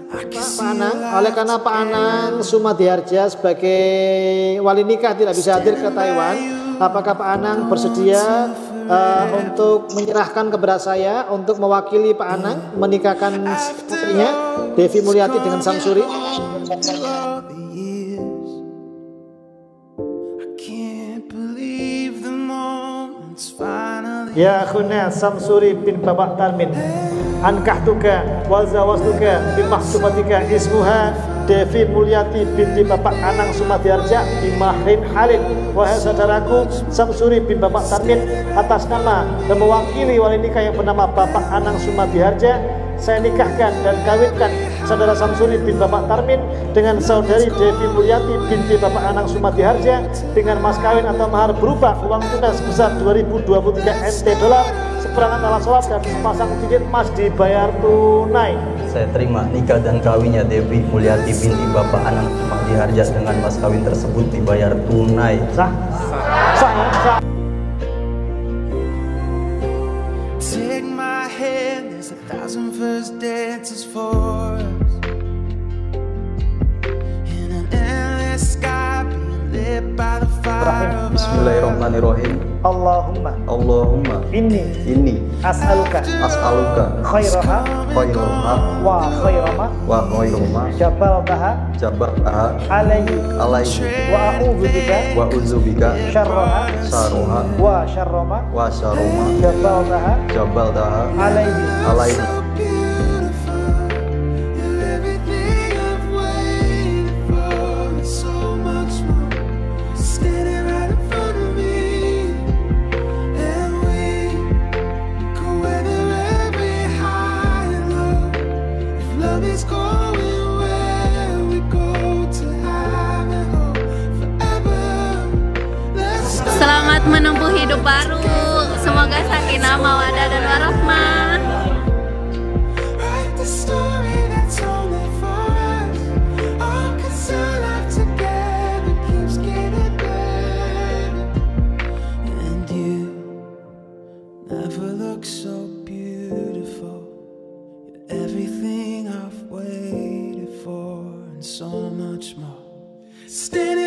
Pak Anang, oleh karena Pak Anang Sumadiharja sebagai wali nikah tidak bisa hadir ke Taiwan, apakah Pak Anang bersedia untuk menyerahkan kepada saya untuk mewakili Pak Anang menikahkan putrinya Devi Mulyati dengan Samsuri? Ya khuna Samsuri bin Babak Tarmin, ankahtuka wa zawastuka bi mahsubatika ismuha Devi Mulyati binti Bapak Anang Sumadiharja bi mahrin halin. Wahai saudaraku Samsuri bin Bapak Tarmin, atas nama dan mewakili wali nikah yang bernama Bapak Anang Sumadiharja, saya nikahkan dan kawinkan saudara Samsuri bin Bapak Tarmin dengan saudari Devi Mulyati binti Bapak Anang Sumadiharja dengan mas kawin atau mahar berupa uang tunai sebesar 2023 NT dolar, seperangan alat sholat dan sepasang cincin emas dibayar tunai. Saya terima nikah dan kawinnya Devi Mulyati binti Bapak Anang Sumadiharja dengan mas kawin tersebut dibayar tunai. Sah? Sah ya? Sah. Take my hand, there's 1,000 first dances for us in an endless sky being lit by the fire of Bismillahirrahmanirrahim. Allahumma inni as'aluka khairaha wa khairama jabaltaha alaihi wa a'udzubika syarraha wa syarrama jabaltaha alaihi. Selamat menempuh hidup baru. Semoga sakinah, mawaddah dan warahmah. And you never look so beautiful. You're everything I've waited for and so much more.